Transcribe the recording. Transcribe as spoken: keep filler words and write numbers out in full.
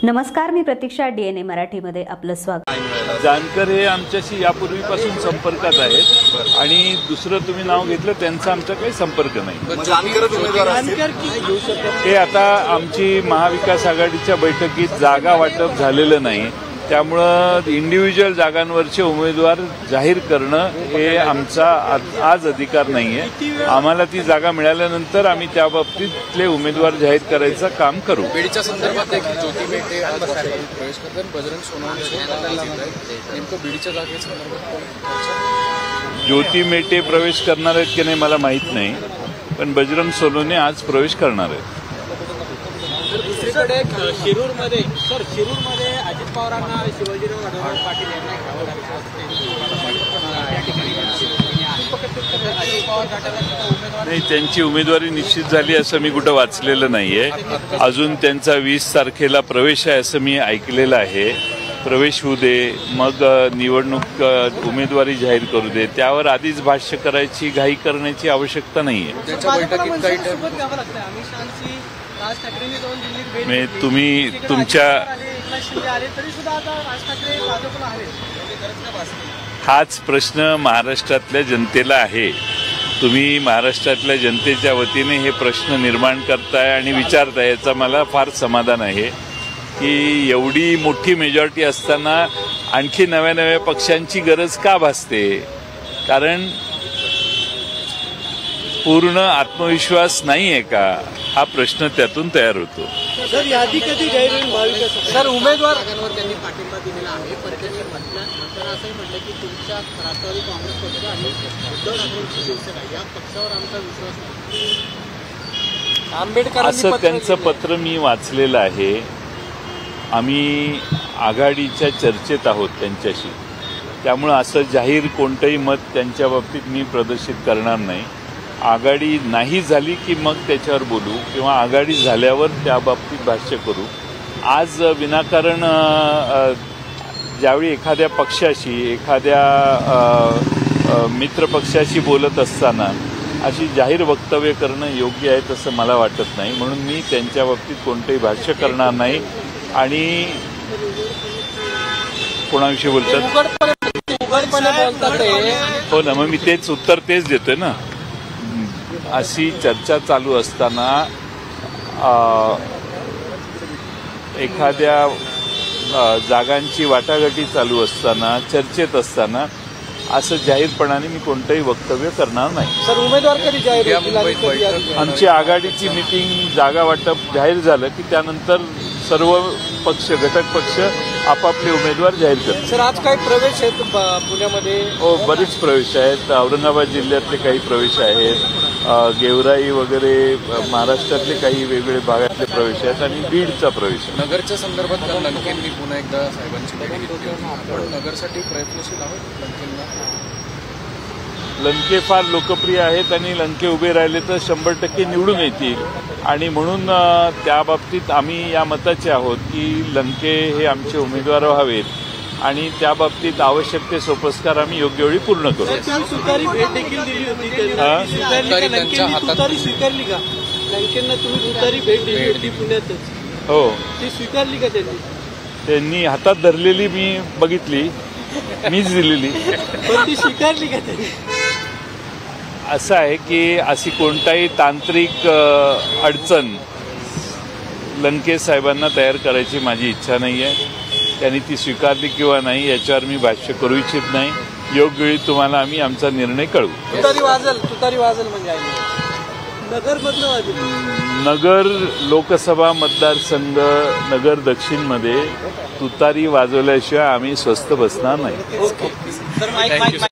नमस्कार, मी प्रतीक्षा. डीएनए मराठीमध्ये आपलं स्वागत. जानकर हे आमच्याशी यापूर्वीपासून संपर्कात आहेत आणि दुसरं तुम्ही नाव घेतलं त्यांचा आमचा काही संपर्क नाही. ते आता आमची महाविकास आघाडीच्या बैठकीत जागा वाटप झालेलं नाही, त्यामुळं इंडिव्हिज्युअल जागांवरचे उमेदवार जाहीर करणं हे आमचा आज अधिकार नाहीये. आम्हाला ती जागा मिळाल्यानंतर आम्ही त्या बाबतीतले उमेदवार जाहीर करायचं काम करू. बीडच्या संदर्भात एक ज्योती मेटे आज प्रवेश करतात, बजरंग सोनवणे नेमकं बीडच्या जागेसंदर्भात ज्योती मेटे प्रवेश करणार आहेत की नाही मला माहीत नाही, पण बजरंग सोनवणे आज प्रवेश करणार आहेत. दुसरीकडे शिरूरमध्ये सर शिरूरमध्ये अजित पवारांना शिवाजीराव आढळराव पाटील यांना घ्यावं नाही. त्यांची उमेदवारी निश्चित झाली असं मी कुठं वाचलेलं नाहीये. अजून त्यांचा वीस तारखेला प्रवेश आहे असं मी ऐकलेलं आहे. प्रवेश होऊ दे, मग निवडणूक उमेदवारी जाहीर करू दे. त्यावर आधीच भाष्य करायची घाई करण्याची आवश्यकता नाहीये. तुम्ही तुमच्या हाच प्रश्न महाराष्ट्रातल्या जनतेला आहे. तुम्ही महाराष्ट्रातल्या जनतेच्या वतीने हे प्रश्न निर्माण करताय आणि विचारताय, याचा मला फार समाधान आहे की एवढी मोठी मेजॉरिटी असताना आणखी नव्या नव्या पक्षांची गरज का भासते. कारण पूर्ण आत्मविश्वास नाही आहे का, हा प्रश्न त्यातून तयार होतो. सर यादी कधी जाहीर होईल महाविकास? सर उमेदवार त्यांनी पाठिंबा दिलेला आहे, पण त्यांनी म्हणताना असंही म्हटलं की तुमच्या राष्ट्रवादी काँग्रेस पक्ष आणि उद्धव ठाकरेंची शिवसेना या पक्षावर आमचा विश्वास नाही. आंबेडकर असं त्यांचं पत्र मी वाचलेलं आहे. आम्ही आघाडीच्या चर्चेत आहोत त्यांच्याशी, त्यामुळं असं जाहीर कोणतंही मत त्यांच्या बाबतीत मी प्रदर्शित करणार नाही. आघाडी नाही झाली की मग त्याच्यावर बोलू, किंवा आघाडी झाल्यावर त्या बाबतीत भाष्य करू. आज विनाकारण ज्यावेळी एखाद्या पक्षाशी एखाद्या मित्रपक्षाशी बोलत असताना अशी जाहीर वक्तव्य करणं योग्य आहे तसं मला वाटत नाही. म्हणून मी त्यांच्या बाबतीत कोणतंही भाष्य करणार नाही. आणि कोणाविषयी बोलतात हो ना, मग मी तेच उत्तर तेच देतोय ना. अशी चर्चा चालू असताना एखाद्या जागांची वाटाघाटी चालू असताना चर्चेत असताना असं जाहीरपणाने मी कोणतंही वक्तव्य करणार नाही. सर उमेदवार कधी जाहीर? आमची आघाडीची मिटिंग जागा वाटप जाहीर झालं की त्यानंतर सर्व पक्ष घटक पक्ष आपापले उमेदवार जाहीर करतात. सर आज काही प्रवेश आहेत पुण्यामध्ये? हो, बरेच प्रवेश आहेत. औरंगाबाद जिल्ह्यातले काही प्रवेश आहेत, गेवराई वगैरे महाराष्ट्रातले काही वेगवेगळे भागातले प्रवेश आहेत आणि बीडचा प्रवेश आहे. नगरच्या संदर्भात काल लंकेंनी पुन्हा एकदा साहेबांची भेट घेतली. आपण नगरसाठी प्रयत्नशील आहोत. लंकेंना लंके फार लोकप्रिय आहेत आणि लंके उभे राहिले तर शंभर टक्के निवडून येतील. आणि म्हणून त्या बाबतीत आम्ही या मताचे आहोत की लंके हे आमचे उमेदवार व्हावेत आणि त्या बाबतीत आवश्यक ते सोपस्कार आम्ही योग्य वेळी पूर्ण करू. स्वीकारली भेट देखील दिली होती, स्वीकारली का लंकेंना? तुम्ही तुतारी भेट दिली होती पुण्यातच, हो ती स्वीकारली का त्यांनी? त्यांनी हातात धरलेली मी बघितली, मीच दिलेली, पण ती स्वीकारली का त्यांनी? असं आहे की अशी कोणताही तांत्रिक अडचण लंके साहेबांना तयार करायची माझी इच्छा नाही आहे. त्यांनी ती स्वीकारली किंवा नाही याच्यावर मी भाष्य करू इच्छित नाही. योग्य वेळी तुम्हाला आम्ही आमचा निर्णय कळवू. तुतारी वाजल तुतारी वाजल म्हणजे नगरमधलं वाजल. नगर लोकसभा मतदारसंघ नगर दक्षिणमध्ये तुतारी वाजवल्याशिवाय आम्ही स्वस्थ बसणार नाही.